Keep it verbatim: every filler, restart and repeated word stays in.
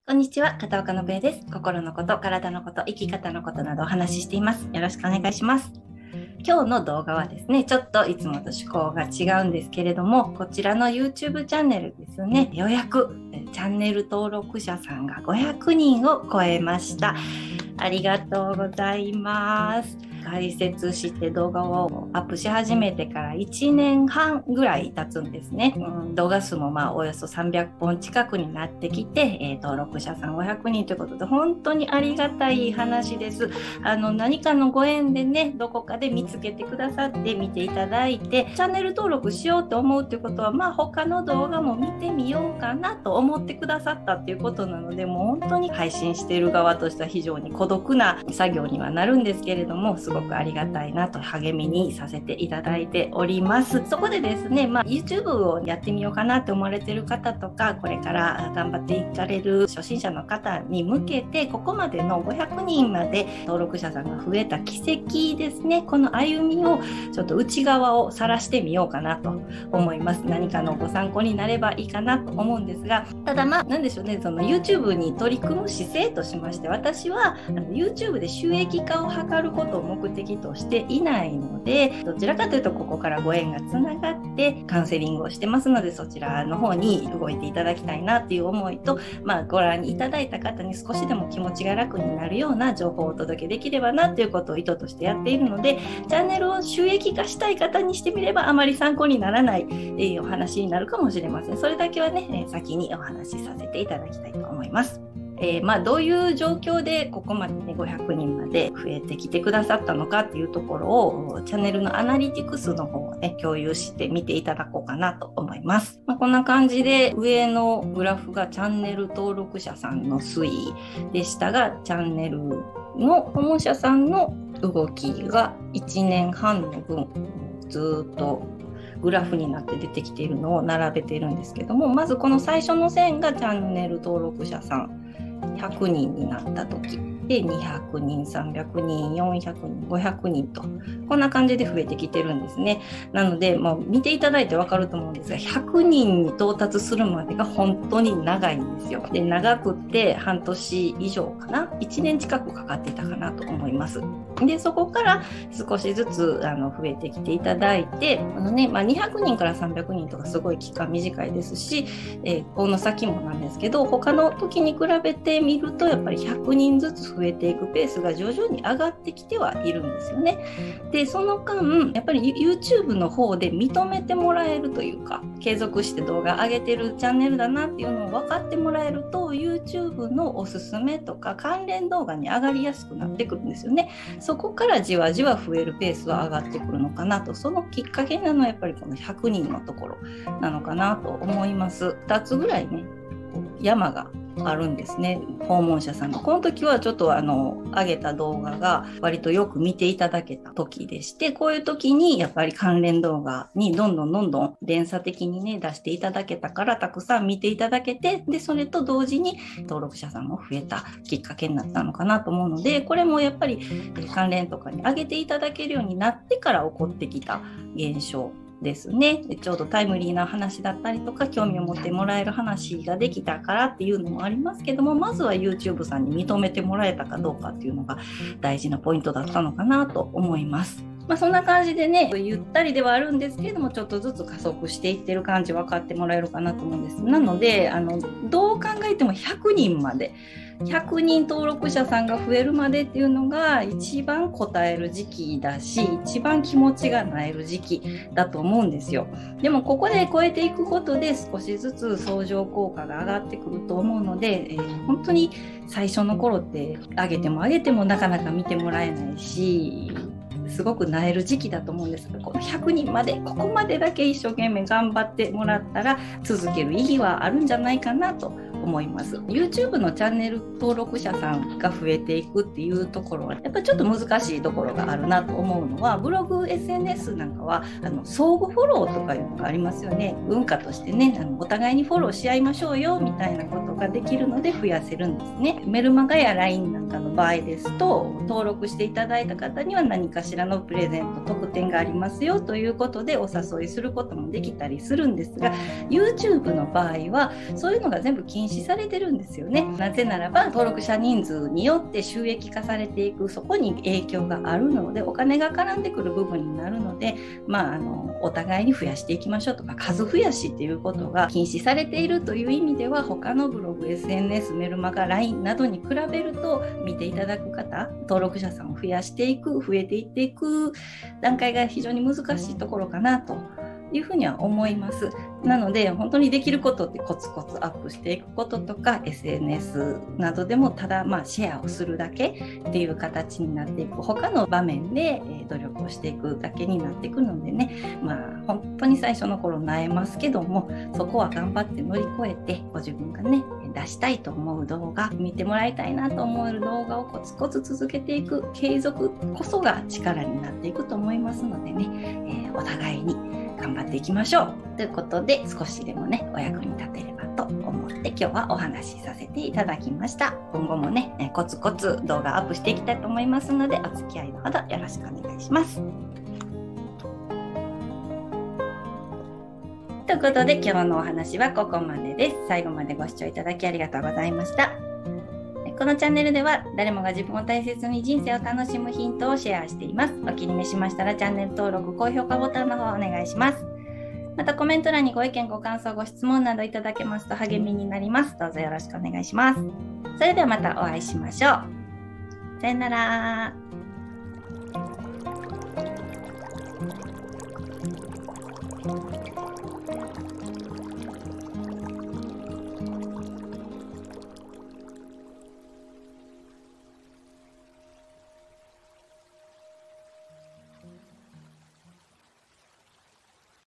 こんにちは、片岡信恵です。心のこと、体のこと、生き方のことなどお話ししています。よろしくお願いします。今日の動画はですね、ちょっといつもと趣向が違うんですけれども、こちらの YouTube チャンネルですね、ようやくチャンネル登録者さんがごひゃくにんを超えました。ありがとうございます。解説して動画をアップし始めてからいちねんはんぐらい経つんですね。うん、動画数もまあおよそさんびゃっぽん近くになってきて、えー、登録者さんごひゃくにんということで本当にありがたい話です。あの何かのご縁でね、どこかで見つけてくださって見ていただいて、チャンネル登録しようと思うということは、まあ他の動画も見てみようかなと思ってくださったっていうことなので、もう本当に配信している側としては非常に孤独な作業にはなるんですけれども、すごくありがたいなと励みにさせていただいております。そこでですね、まあ、YouTube をやってみようかなって思われている方とか、これから頑張っていかれる初心者の方に向けて、ここまでのごひゃくにんまで登録者さんが増えた奇跡ですね、この歩みをちょっと内側を晒してみようかなと思います。何かのご参考になればいいかなと思うんですが、ただまあ何でしょうね、その YouTube に取り組む姿勢としまして、私はあの YouTube で収益化を図ることを目的としていないので、どちらかというとここからご縁がつながってカウンセリングをしてますので、そちらの方に動いていただきたいなっていう思いと、まあ、ご覧いただいた方に少しでも気持ちが楽になるような情報をお届けできればなっていうことを意図としてやっているので、チャンネルを収益化したい方にしてみればあまり参考にならない、えー、お話になるかもしれません。それだけはね、えー、先にお話しさせていただきたいと思います。えーまあ、どういう状況でここまで、ね、ごひゃくにんまで増えてきてくださったのかっていうところをチャンネルのアナリティクスの方を、ね、共有して見ていただこうかなと思います。まあ、こんな感じで上のグラフがチャンネル登録者さんの推移でしたが、チャンネルの訪問者さんの動きがいちねんはんの分ずっとグラフになって出てきているのを並べているんですけども、まずこの最初の線がチャンネル登録者さんひゃくにんになった時で、にひゃくにん、さんびゃくにん、よんひゃくにん、ごひゃくにんとこんな感じで増えてきてるんですね。なのでもう見ていただいて分かると思うんですが、ひゃくにんに到達するまでが本当に長いんですよ。で長くって半年以上かな、いちねん近くかかっていたかなと思います。でそこから少しずつあの増えてきていただいて、あの、ねまあ、にひゃくにんからさんびゃくにんとかすごい期間短いですし、えー、この先もなんですけど、他の時に比べてみるとやっぱりひゃくにんずつ増えていくペースが徐々に上がってきてはいるんですよね。でその間やっぱり YouTube の方で認めてもらえるというか、継続して動画上げてるチャンネルだなっていうのを分かってもらえると YouTube のおすすめとか関連動画に上がりやすくなってくるんですよね。そこからじわじわ増えるペースは上がってくるのかなと。そのきっかけなのはやっぱりこのひゃくにんのところなのかなと思います。ふたつぐらいね山があるんですね、訪問者さんの。この時はちょっとあの上げた動画が割とよく見ていただけた時でして、こういう時にやっぱり関連動画にどんどんどんどん連鎖的にね出していただけたから、たくさん見ていただけて、でそれと同時に登録者さんも増えたきっかけになったのかなと思うので、これもやっぱり関連とかに上げていただけるようになってから起こってきた現象ですね。ちょうどタイムリーな話だったりとか興味を持ってもらえる話ができたからっていうのもありますけども、まずは YouTube さんに認めてもらえたかどうかっていうのが大事なポイントだったのかなと思います。まあ、そんな感じでね、ゆったりではあるんですけれども、ちょっとずつ加速していってる感じ分かってもらえるかなと思うんです。なのであのどう考えてもひゃくにんまでひゃくにん登録者さんが増えるまでっていうのが一番応える時期だし、一番気持ちがなえる時期だと思うんですよ。でもここで超えていくことで少しずつ相乗効果が上がってくると思うので、えー、本当に最初の頃って上げても上げてもなかなか見てもらえないし、すごくなえる時期だと思うんですが、このひゃくにんまでここまでだけ一生懸命頑張ってもらったら続ける意義はあるんじゃないかなと思います。 YouTube のチャンネル登録者さんが増えていくっていうところはやっぱりちょっと難しいところがあるなと思うのは、ブログ エスエヌエス なんかはあの相互フォローとかいうのがありますよね。文化としてね、あのお互いにフォローし合いましょうよみたいなことができるので増やせるんですね。メルマガや ライン なんかの場合ですと、登録していただいた方には何かしらのプレゼント特典がありますよということでお誘いすることもできたりするんですが、 YouTube の場合はそういうのが全部禁止されてるんですよね。なぜならば登録者人数によって収益化されていく、そこに影響があるので、お金が絡んでくる部分になるので、まあ、あのお互いに増やしていきましょうとか、数増やしっていうことが禁止されているという意味では、他のブログ、 エスエヌエス、メルマガ、 ライン などに比べると見ていただく方、登録者さんを増やしていく、増えていっていく段階が非常に難しいところかなというふうには思います。なので本当にできることってコツコツアップしていくこととか、 エスエヌエス などでもただまあシェアをするだけっていう形になっていく、他の場面で努力をしていくだけになっていくのでね、まあ本当に最初の頃萎えますけども、そこは頑張って乗り越えて、ご自分がね出したいと思う動画、見てもらいたいなと思える動画をコツコツ続けていく継続こそが力になっていくと思いますのでね、えー、お互いに頑張っていきましょうということで、少しでもねお役に立てればと思って今日はお話しさせていただきました。今後もねコツコツ動画アップしていきたいと思いますので、お付き合いのほどよろしくお願いします。ということで今日のお話はここまでです。最後までご視聴いただきありがとうございました。このチャンネルでは誰もが自分を大切に人生を楽しむヒントをシェアしています。お気に召しましたらチャンネル登録、高評価ボタンの方お願いします。またコメント欄にご意見、ご感想、ご質問などいただけますと励みになります。どうぞよろしくお願いします。それではまたお会いしましょう。さよなら。